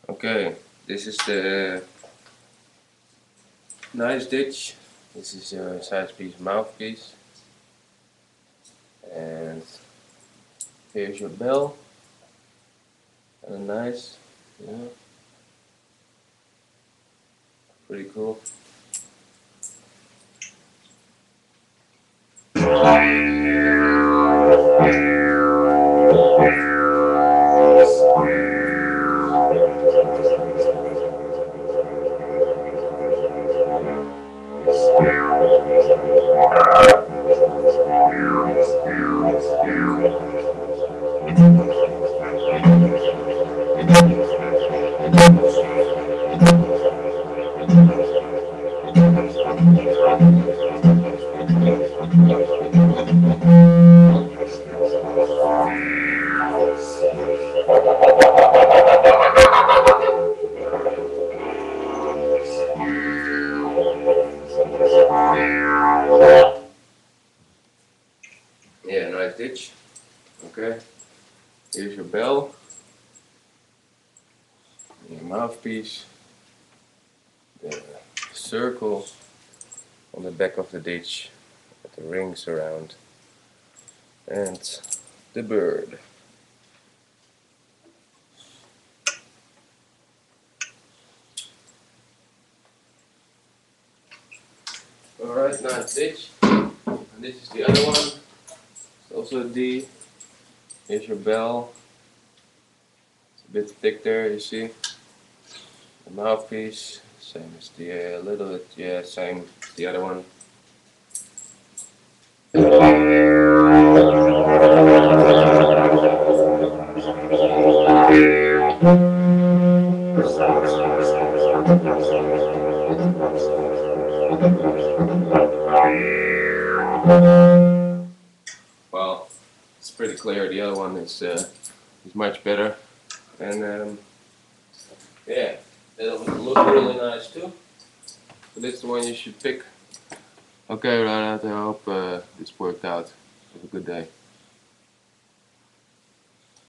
Okay, this is the nice ditch. This is your side piece mouthpiece, and here's your bell. And a nice, yeah, pretty cool. Yeah, nice ditch. Okay, here's your bell, your mouthpiece, the circle on the back of the ditch with the rings around, and the bird. Alright, nice ditch. And this is the other one. It's also a D. Here's your bell. It's a bit thick there, you see. The mouthpiece, same as the little bit, yeah, same as the other one. Well, it's pretty clear. The other one is much better, and yeah, it'll look really nice too. So this is the one you should pick. Okay, Ronald, I hope this worked out. Have a good day.